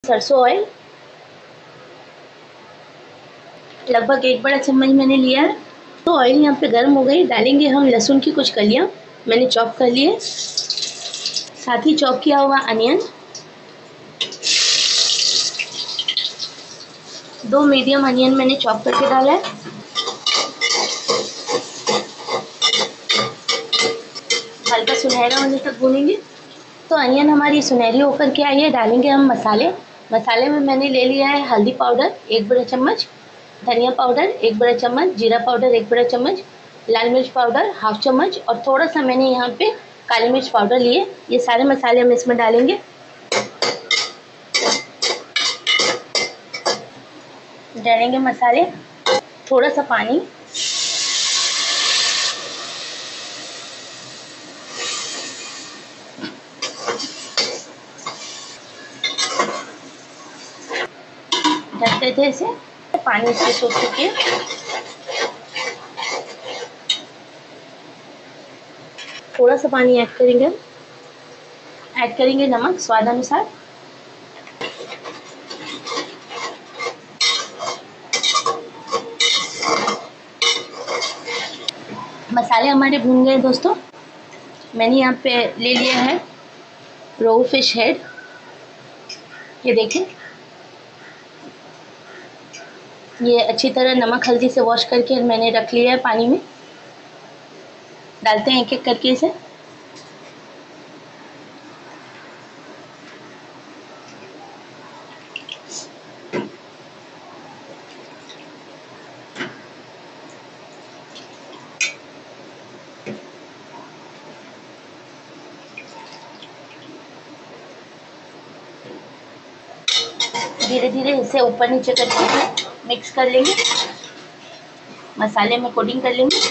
सरसों ऑयल, लगभग 1 बड़ा चम्मच मैंने लिया है। तो ऑयल यहाँ पे गर्म हो गई, डालेंगे हम लहसुन की कुछ कलियाँ, मैंने चॉप कर लिए, साथ ही चॉप किया हुआ अनियन, 2 मीडियम अनियन मैंने चॉप करके डाला है। हल्का सुनहरा होने तक भूनेंगे। तो अनियन हमारी सुनहरी होकर के आई है, डालेंगे हम मसाले। मसाले में मैंने ले लिया है हल्दी पाउडर 1 बड़ा चम्मच, धनिया पाउडर 1 बड़ा चम्मच, जीरा पाउडर 1 बड़ा चम्मच, लाल मिर्च पाउडर ½ चम्मच और थोड़ा सा मैंने यहाँ पे काली मिर्च पाउडर लिए। ये सारे मसाले हम इसमें डालेंगे। डालेंगे मसाले, थोड़ा सा पानी, ढक देते हैं इसे, पानी से सूख चुके। थोड़ा सा पानी ऐड करेंगे, नमक स्वाद अनुसार। मसाले हमारे भून गए दोस्तों। मैंने यहाँ पे ले लिया है रोहू फिश हेड, ये देखें, ये अच्छी तरह नमक हल्दी से वॉश करके मैंने रख लिया है पानी में। डालते हैं एक एक करके इसे। धीरे धीरे इसे ऊपर नीचे करके मिक्स कर लेंगे, मसाले में कोटिंग कर लेंगे।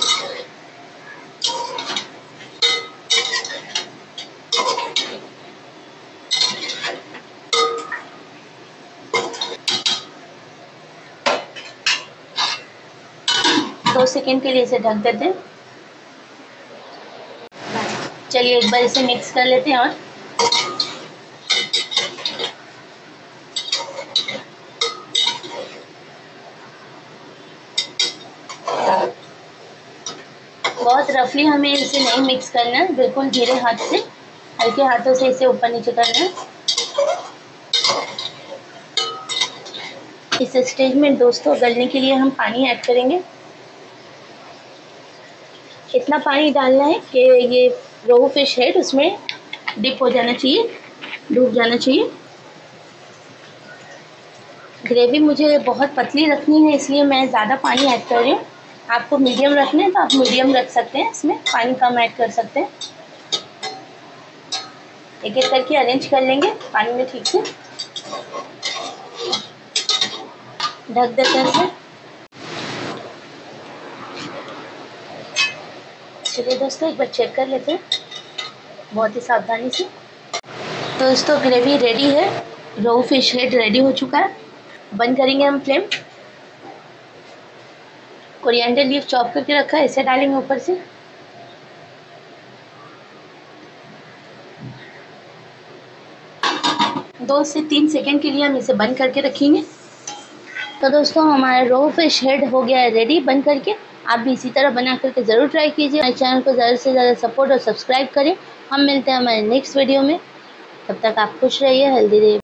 दो सेकेंड के लिए इसे ढक देते हैं। चलिए एक बार इसे मिक्स कर लेते हैं और बहुत रफली हमें इसे नहीं मिक्स करना है, बिल्कुल धीरे हाथ से, हल्के हाथों से इसे ऊपर नीचे करना है। इस स्टेज में दोस्तों गलने के लिए हम पानी ऐड करेंगे। इतना पानी डालना है कि ये रोहू फिश हेड उसमें डिप हो जाना चाहिए, डूब जाना चाहिए। ग्रेवी मुझे बहुत पतली रखनी है, इसलिए मैं ज़्यादा पानी ऐड कर रही हूँ। आपको मीडियम रखना है तो आप मीडियम रख सकते हैं, इसमें पानी कम ऐड कर सकते हैं। एक एक करके अरेंज कर लेंगे पानी में ठीक से, ढक देते हैं इसे। चलिए दोस्तों एक बार चेक कर लेते हैं बहुत ही सावधानी से। दोस्तों ग्रेवी रेडी है, रोहू फिश हेड रेडी हो चुका है। बंद करेंगे हम फ्लेम। कोरिएंडर लीफ चॉप करके रखा है, इसे डालेंगे ऊपर से। दो से 3 सेकेंड के लिए हम इसे बंद करके रखेंगे। तो दोस्तों हमारा रोहू फिश हेड हो गया है रेडी बन करके। आप भी इसी तरह बना करके ज़रूर ट्राई कीजिए। हमारे चैनल को ज़्यादा से ज़्यादा सपोर्ट और सब्सक्राइब करें। हम मिलते हैं हमारे नेक्स्ट वीडियो में, तब तक आप खुश रहिए, हेल्दी रहिए।